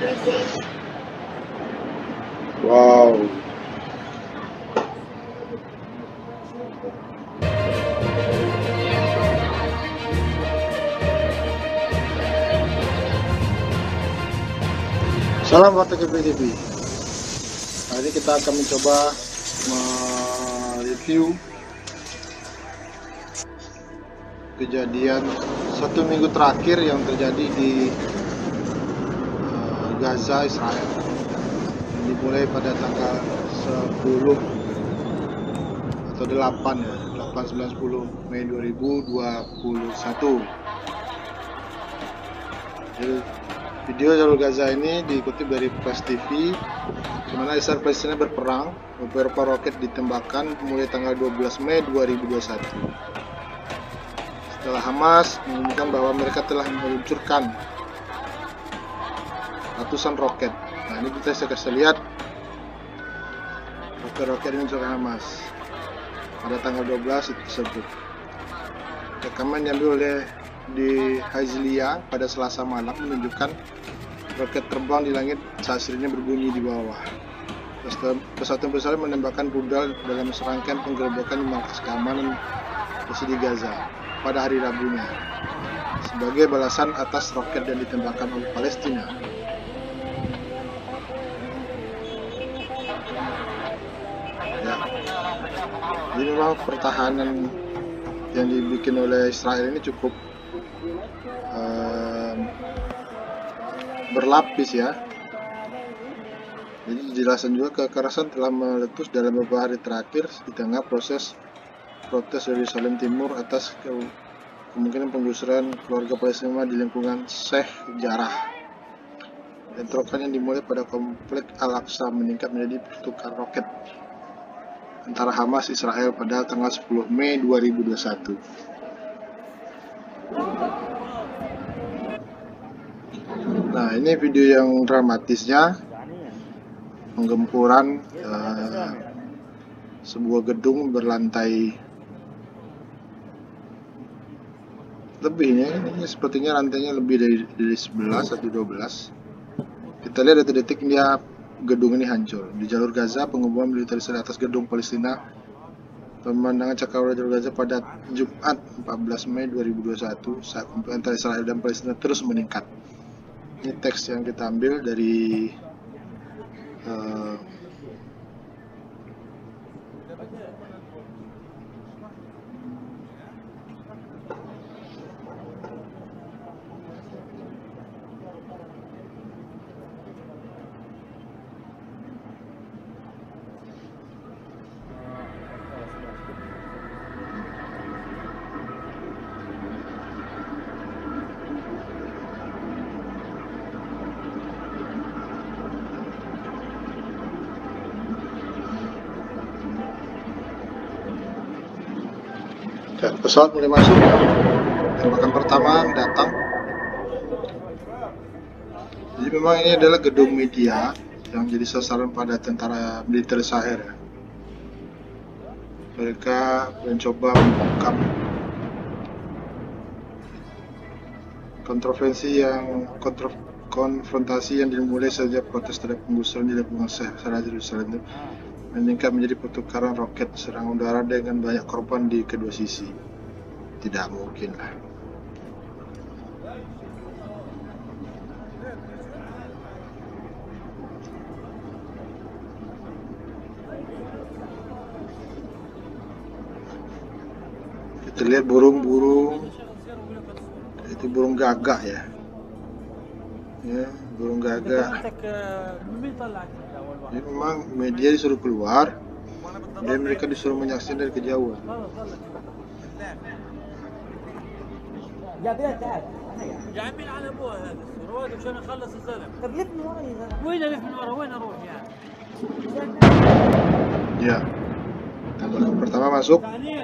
Wow. Salam warta TV. Hari ini kita akan mencoba mereview kejadian 1 minggu terakhir yang terjadi di Gaza, Israel. Dimulai pada tanggal 10 atau 8 ya, 8, 9, 10 Mei 2021. Jadi, video jalur Gaza ini dikutip dari Press TV, di mana Israel Palestina berperang, beberapa roket ditembakkan mulai tanggal 12 Mei 2021. Setelah Hamas mengumumkan bahwa mereka telah meluncurkan ratusan roket. Nah, ini kita bisa kasih lihat roket-roket yang diluncurkan Hamas pada tanggal 12 itu tersebut. Rekaman yang diambil oleh di Herzliya pada Selasa malam menunjukkan roket terbang di langit saat sirine berbunyi di bawah. Pesawat besar menembakkan rudal dalam serangkaian penggerebekan di markas keamanan di Gaza pada hari Rabunya sebagai balasan atas roket yang ditembakkan oleh Palestina. Ya, jadi memang pertahanan yang dibikin oleh Israel ini cukup berlapis ya. Jadi dijelasin juga kekerasan telah meletus dalam beberapa hari terakhir di tengah proses protes Yerusalem Timur atas kemungkinan penggusuran keluarga Palestina di lingkungan Sheikh Jarrah. Bentrokan yang dimulai pada komplek Al-Aqsa meningkat menjadi pertukaran roket antara Hamas Israel pada tanggal 10 Mei 2021. Nah, ini video yang dramatisnya, penggempuran sebuah gedung berlantai lebih ini sepertinya lantainya lebih dari 11 atau 12. Kita lihat detik-detik dia gedung ini hancur. Di jalur Gaza, pengeboman militer Israel atas gedung Palestina. Pemandangan cakrawala jalur Gaza pada Jumat 14 Mei 2021 saat konflik antara Israel dan Palestina terus meningkat. Ini teks yang kita ambil dari pesawat mulai masuk. Tembakan pertama datang. Jadi memang ini adalah gedung media yang jadi sasaran pada tentara militer Israel. Mereka mencoba membongkar konfrontasi yang dimulai sejak protes terhadap penggusuran di lingkungan Sheikh Jarrah Yerusalem meningkat menjadi pertukaran roket serang udara dengan banyak korban di kedua sisi. Tidak mungkin lah. Kita lihat burung-burung, itu burung gagak ya. Ya, burung gagak. Jadi memang media disuruh keluar dan mereka disuruh menyaksikan dari kejauhan. يا عمي على ابوها هذا رواد عشان اخلص الزلمه. طب لف من ورا يا زلمه. وين الف من ورا؟ وين اروح يعني؟ Ya. Tembakan pertama masuk.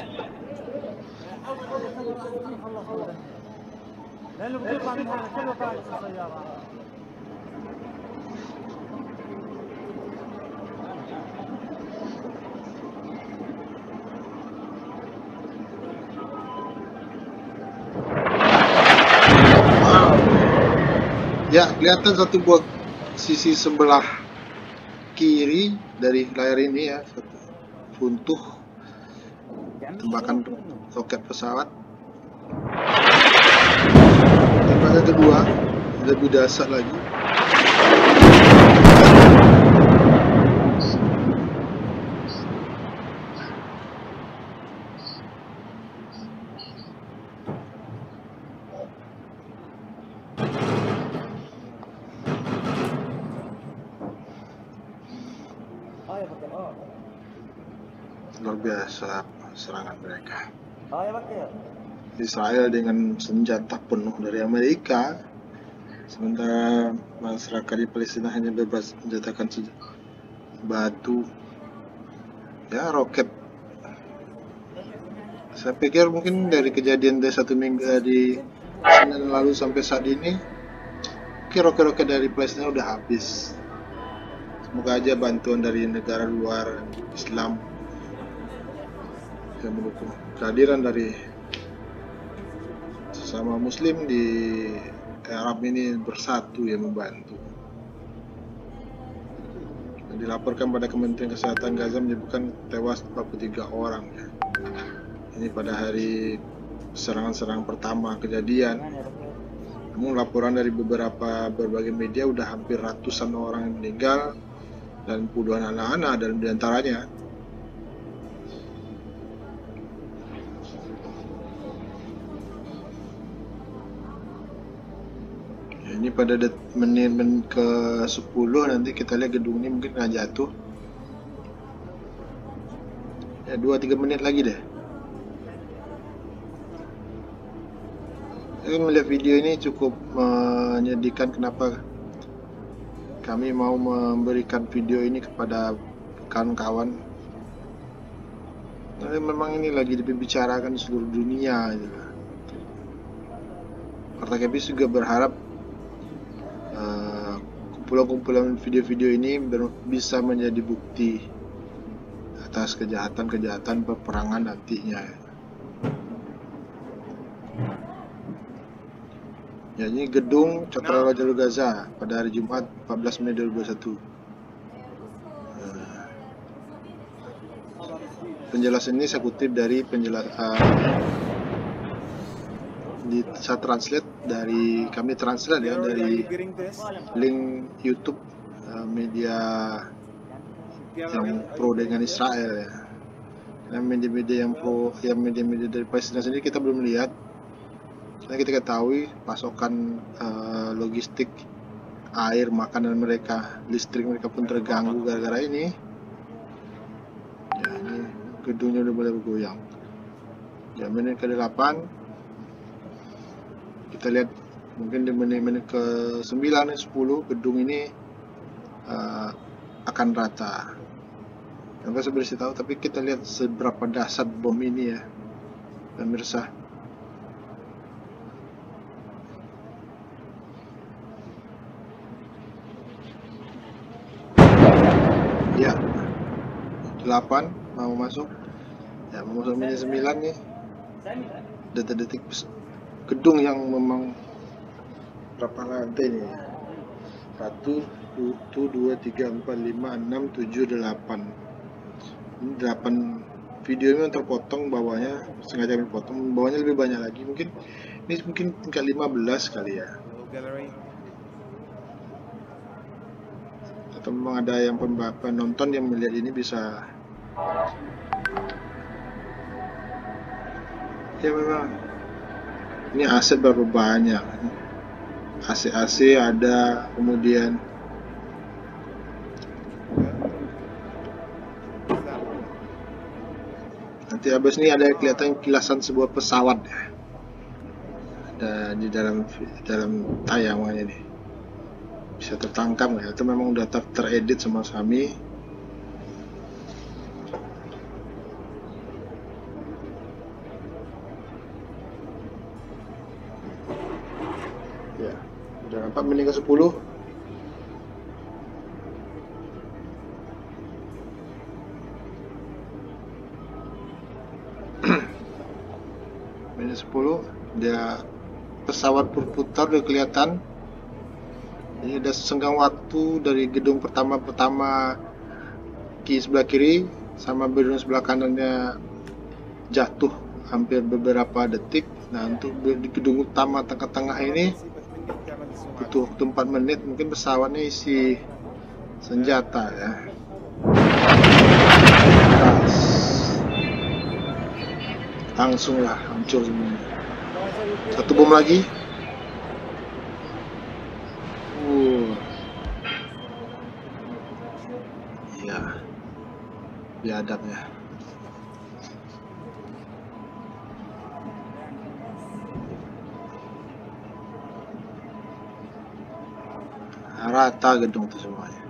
لانه بيطلع من هذا كله طالع في السياره. Ya, kelihatan satu buah sisi sebelah kiri dari layar ini ya, runtuh tembakan roket pesawat. Tembakan kedua lebih dahsyat lagi. Luar biasa serangan mereka. Israel dengan senjata penuh dari Amerika, sementara masyarakat di Palestina hanya bebas menjatuhkan batu, ya, roket. Saya pikir mungkin dari kejadian dari 1 minggu di Senin lalu sampai saat ini, mungkin roket-roket dari Palestina udah habis. Semoga aja bantuan dari negara luar Islam yang mendukung kehadiran dari sesama Muslim di Arab ini bersatu ya, membantu. Dilaporkan pada Kementerian Kesehatan Gaza menyebutkan tewas 43 orang ya. Ini pada hari serangan-serangan pertama kejadian. Namun laporan dari berbagai media udah hampir ratusan orang yang meninggal dan puluhan anak-anak dalam diantaranya. Ini pada menit ke 10 nanti kita lihat gedung ini mungkin akan jatuh ya, 2-3 menit lagi deh. Saya melihat video ini cukup menyedihkan. Kenapa kami mau memberikan video ini kepada kawan-kawan? Nah, memang ini lagi dibicarakan di seluruh dunia gitu. Partai Kepis juga berharap kumpulan-kumpulan video-video ini bisa menjadi bukti atas kejahatan-kejahatan peperangan nantinya. Ya, ini gedung Cokro Jalur Gaza pada hari Jumat 14 Mei 2021. Penjelasan ini saya kutip dari saya translate dari kami translate ya, dari link YouTube media yang pro dengan Israel ya. Karena media-media yang pro, yang media-media dari Palestina sendiri kita belum lihat. Karena kita ketahui pasokan logistik air, makanan mereka, listrik mereka pun terganggu gara-gara ini. Ya, ini gedungnya udah mulai bergoyang. Ya, menit ke-8 kita lihat mungkin di menit ke 9 dan 10 gedung ini akan rata. Tanpa saya bersih tahu, tapi kita lihat seberapa dahsyat bom ini ya, pemirsa. Ya, 8 mau masuk. Ya, mau masuk menit 9 nih. Detik-detik gedung yang memang berapa lantai nih? 1, 2, 3, 4, 5, 6, 7, 8. Ini 8 video ini terpotong, bawahnya sengaja dipotong, bawahnya lebih banyak lagi. Mungkin ini tingkat 15 kali ya. Atau memang ada yang penonton yang melihat ini bisa. Ya memang. Ini aset berapa banyak? AC ada, kemudian nanti habis ini ada kelihatan kilasan sebuah pesawat ya. Ada di dalam tayangannya nih. Bisa tertangkap nggak? Itu memang udah teredit sama kami. Ya, udah nampak menit ke 10. Menit 10 dia pesawat berputar udah kelihatan Jadi ada senggang waktu dari gedung pertama sebelah kiri sama gedung sebelah kanannya jatuh hampir beberapa detik. Nah, untuk di gedung utama tengah-tengah ini butuh waktu 4 menit. Mungkin pesawatnya isi senjata ya. Langsung lah hancur semuanya. Satu bom lagi. Ya, biadab ya. Rata gedung itu semuanya.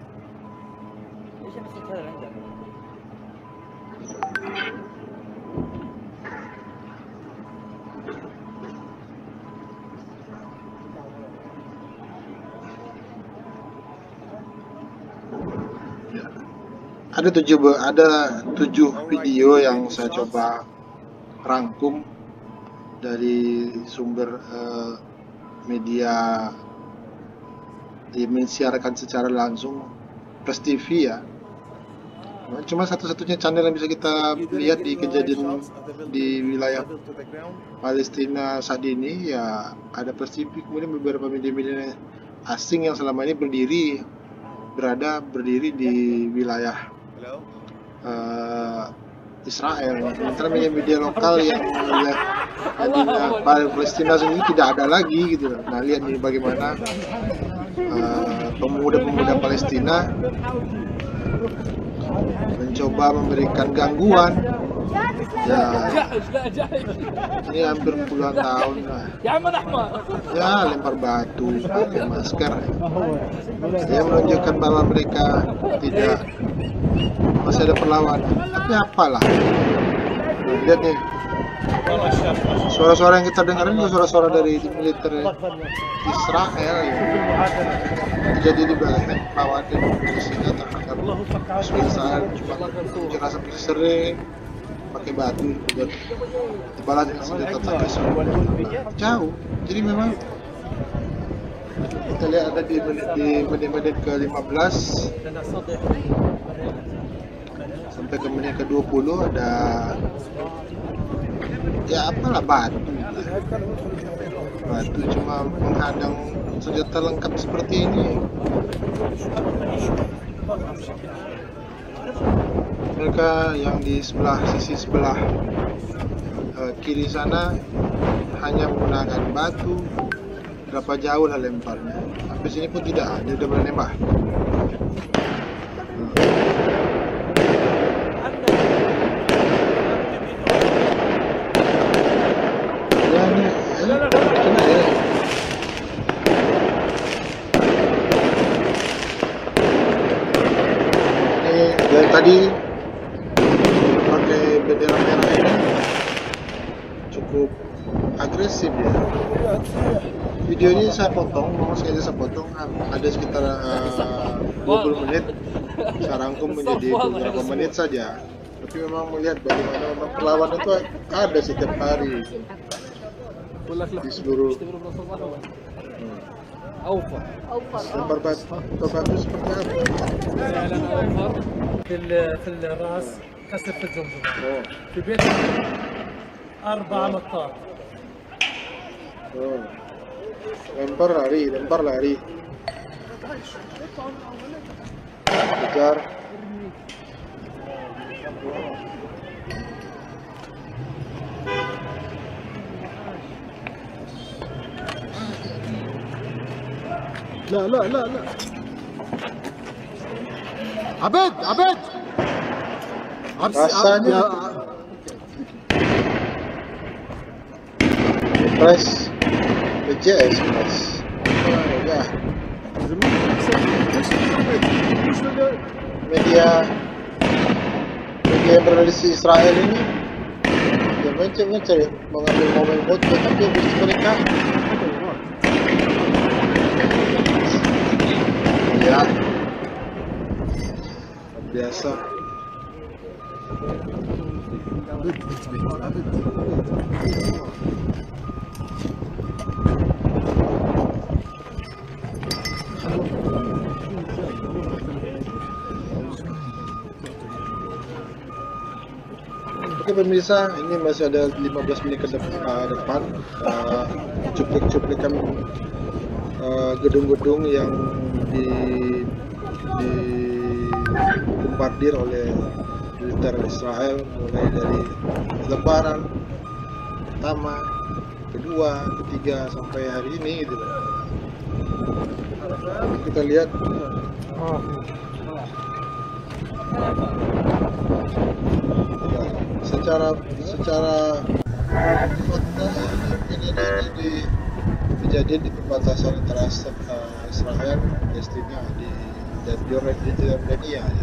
Ada 7 video yang saya coba rangkum dari sumber media disiarkan secara langsung, Press TV ya. Cuma satu-satunya channel yang bisa kita lihat di kejadian di wilayah Palestina saat ini ya ada Press TV. Kemudian beberapa media-media asing yang selama ini berdiri di wilayah Israel. Sementara media lokal yang Palestina sendiri tidak ada lagi gitu. Nah, lihat nih bagaimana pemuda-pemuda Palestina mencoba memberikan gangguan. Ya, ini hampir puluhan tahun lah. Ya, lempar batu, pakai masker. Dia menunjukkan bahwa mereka masih ada perlawanan. Tapi apalah. Lihat nih, suara-suara yang kita dengar itu suara-suara dari militer Israel ya. Jadi di bawahnya lawan Palestina terhadap Israel cuma rasa sering pakai batu dan dibalas dengan senjata tajam jauh. Jadi memang kita lihat ada di menit ke-15 sampai ke menit ke-20 ada ya apalah batu cuma menghadang senjata lengkap seperti ini. Mereka yang di sisi sebelah kiri sana hanya menggunakan batu. Berapa jauh lah lemparnya, sampai sini pun tidak, dia udah boleh nembak. Dari tadi pakai bendera merah ini cukup agresif ya. Video ini saya potong, saya potong ada sekitar 20 menit. Saya rangkum menjadi beberapa menit saja. Tapi memang melihat bagaimana memang perlawanan itu ada setiap hari di seluruh lempar batu seperti apa? في الراس كسر في الجمجمة في بيت 4 نقاط. lempar lari kejar. لا عبد rasanya press BJS press ya. Media yang berada di Israel ini dia mencari mengambil momen foto, tapi habis mereka ya biasa. Oke pemirsa, ini masih ada 15 menit ke depan cuplik-cuplikan gedung-gedung yang dibombardir oleh militer Israel, mulai dari Lebaran pertama, kedua, ketiga sampai hari ini gitu. Kita lihat secara ini kejadian di perbatasan antara Israel, Palestina dan Jordania ya.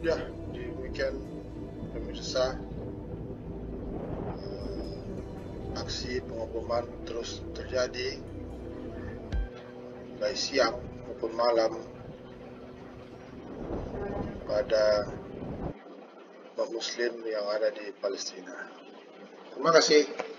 Ya, demikian pemirsa, aksi pengoboman terus terjadi baik siang maupun malam pada umat muslim yang ada di Palestina. Terima kasih.